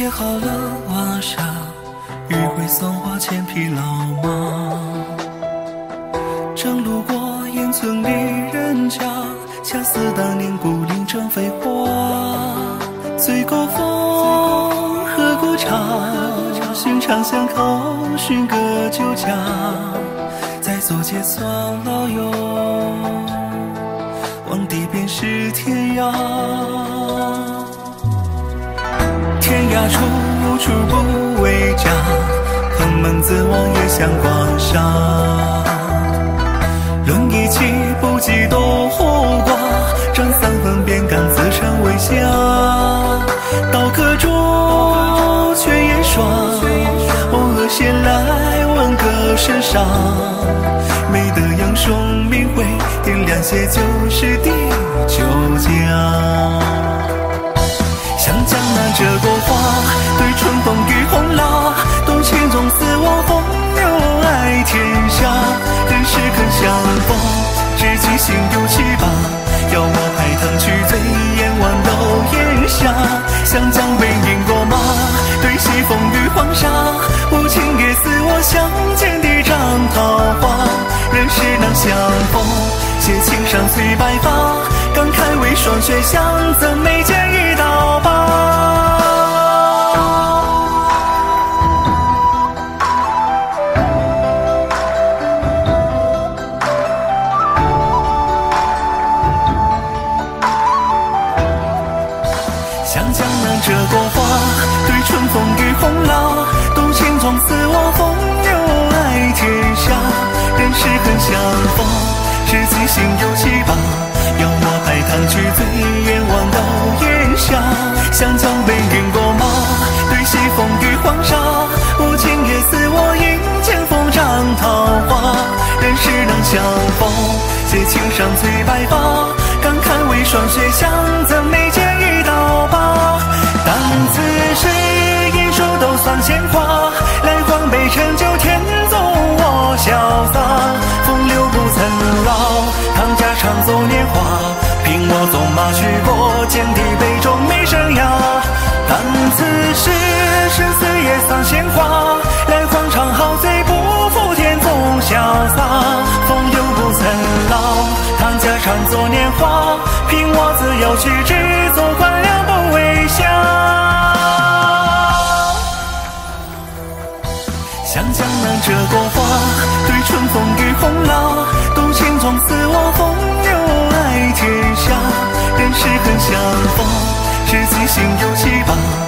写好了瓦厦，余晖送我千匹老马。正路过烟村里人家，恰似当年故林正飞花。醉过风，喝过茶，寻常巷口，寻个酒家，再坐街算老友，望地便是天涯。天涯处，无处不为家，蓬门自望也像光沙。论一气不及多火挂，沾三分便敢自称为家。刀刻竹，却也耍，偶尔闲来问个神煞。美得杨兄名讳，点亮些就是第九家。像江南这朵花，对春风与红蜡，动情中似我风流爱天下。人世肯相逢，知己心有七八，邀我拍堂去醉眼望楼檐下。像江北饮过马，对西风与黄沙，无情也似我相见的张桃花。人世难相逢，写青山催白发，感慨为霜雪相赠，眉间一道疤。像江南这朵花，对春风与红蜡，动情中似我风流爱天下。人世恨相逢，知己心有七八，邀我拍堂去醉眼望楼檐下。像江北云过马，对西风与黄沙，无情也似我迎剑锋斩桃花。人世难相逢，写青山催白发，感慨为霜雪相赠，眉间一道疤。当此时一手都算鲜花，来黄杯陈酒添纵我潇洒。风流不曾老，唐家常作年华，凭我纵马去过剑地杯中没生涯。当此时生死也算鲜花，来黄肠好醉不负天纵潇洒。风流不曾老，唐家常作年华，凭我自由去只做官僚不为下。像江南这朵花，对春风与红蜡，动情中似我风流爱天下。人世恨相逢，知己心有七八。